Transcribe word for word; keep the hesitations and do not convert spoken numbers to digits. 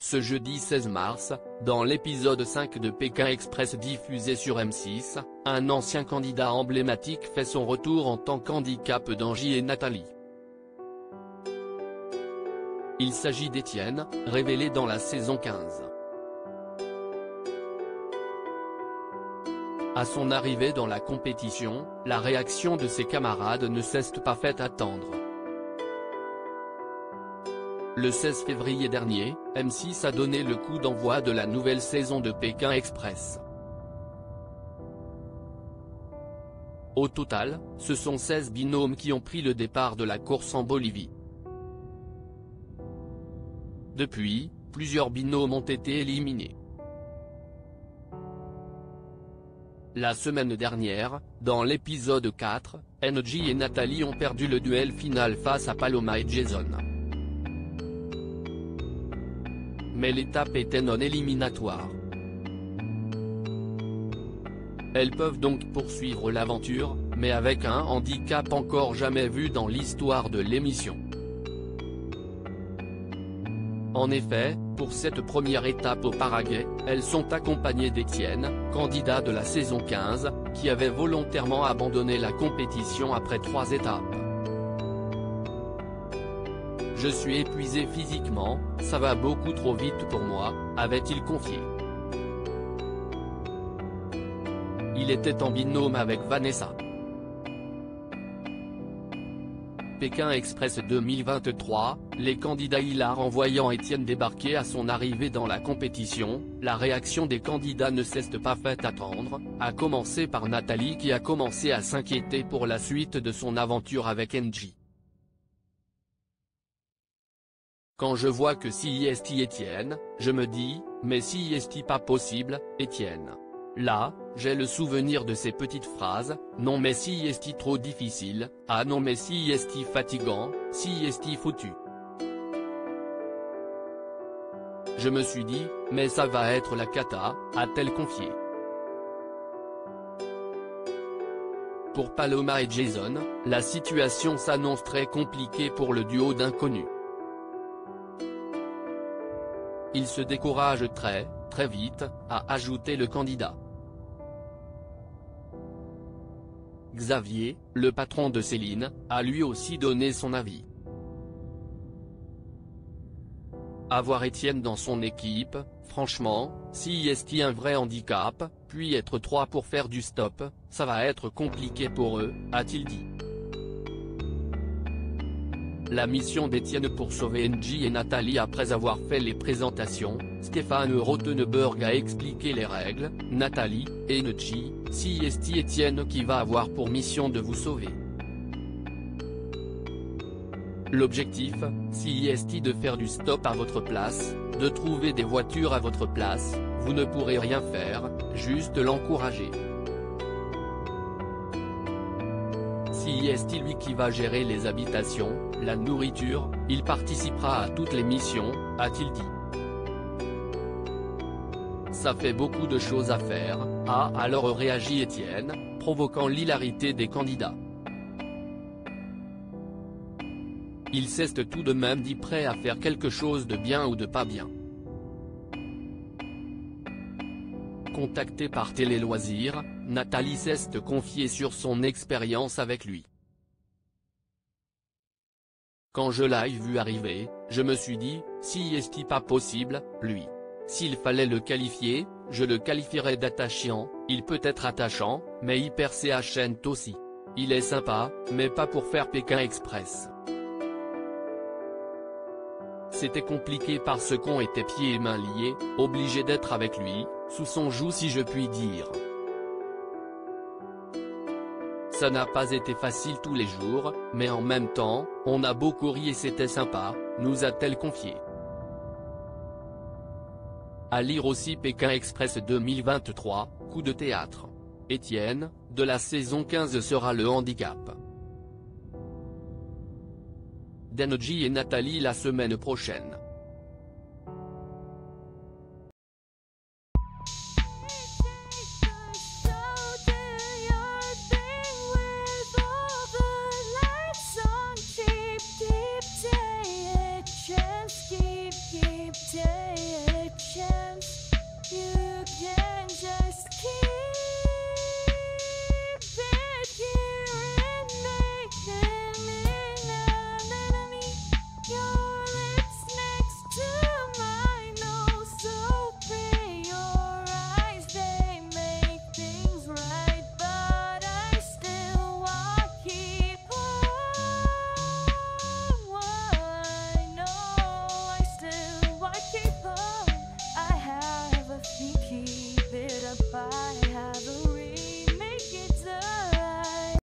ce jeudi seize mars, dans l'épisode cinq de Pékin Express diffusé sur M six, un ancien candidat emblématique fait son retour en tant qu'handicap d'Angie et Nathalie. Il s'agit d'Étienne, révélé dans la saison quinze. À son arrivée dans la compétition, la réaction de ses camarades ne s'est pas fait attendre. Le seize février dernier, M six a donné le coup d'envoi de la nouvelle saison de Pékin Express. Au total, ce sont seize binômes qui ont pris le départ de la course en Bolivie. Depuis, plusieurs binômes ont été éliminés. La semaine dernière, dans l'épisode quatre, Angie et Nathalie ont perdu le duel final face à Paloma et Jason. Mais l'étape était non éliminatoire. Elles peuvent donc poursuivre l'aventure, mais avec un handicap encore jamais vu dans l'histoire de l'émission. En effet, pour cette première étape au Paraguay, elles sont accompagnées d'Étienne, candidat de la saison quinze, qui avait volontairement abandonné la compétition après trois étapes. « Je suis épuisé physiquement, ça va beaucoup trop vite pour moi », avait-il confié. Il était en binôme avec Vanessa. Pékin Express deux mille vingt-trois, les candidats hilars en voyant Étienne débarquer à son arrivée dans la compétition, la réaction des candidats ne s'est pas fait attendre, à commencer par Nathalie qui a commencé à s'inquiéter pour la suite de son aventure avec Angie. Quand je vois que si est Étienne, je me dis, mais si est pas possible, Étienne. Là, j'ai le souvenir de ces petites phrases, non mais si est trop difficile, ah non mais si est fatigant, si est foutu. Je me suis dit, mais ça va être la cata, a-t-elle confié. Pour Paloma et Jason, la situation s'annonce très compliquée pour le duo d'inconnus. Il se décourage très, très vite, a ajouté le candidat. Xavier, le patron de Céline, a lui aussi donné son avis. Avoir Étienne dans son équipe, franchement, si est un vrai handicap, puis être trois pour faire du stop, ça va être compliqué pour eux, a-t-il dit. La mission d'Étienne pour sauver Angie et Nathalie après avoir fait les présentations, Stéphane Rothenberg a expliqué les règles, Nathalie, et Angie, si est Étienne qui va avoir pour mission de vous sauver. L'objectif, si est de faire du stop à votre place, de trouver des voitures à votre place, vous ne pourrez rien faire, juste l'encourager. Si est lui qui va gérer les habitations, la nourriture, il participera à toutes les missions, a-t-il dit. Ça fait beaucoup de choses à faire, a alors réagi Étienne, provoquant l'hilarité des candidats. Il s'est tout de même dit prêt à faire quelque chose de bien ou de pas bien. Contactée par Télé Loisirs, Nathalie s'est confiée sur son expérience avec lui. Quand je l'ai vu arriver, je me suis dit, si est pas possible, lui. S'il fallait le qualifier, je le qualifierais d'attachant, il peut être attachant, mais hyper chant aussi. Il est sympa, mais pas pour faire Pékin Express. C'était compliqué parce qu'on était pieds et mains liés, obligé d'être avec lui, sous son joug si je puis dire. Ça n'a pas été facile tous les jours, mais en même temps, on a beaucoup ri et c'était sympa, nous a-t-elle confié. À lire aussi Pékin Express deux mille vingt-trois, coup de théâtre. Étienne, de la saison quinze sera le handicap d'Angie et Nathalie la semaine prochaine. Keep, keep, keep, keep, again.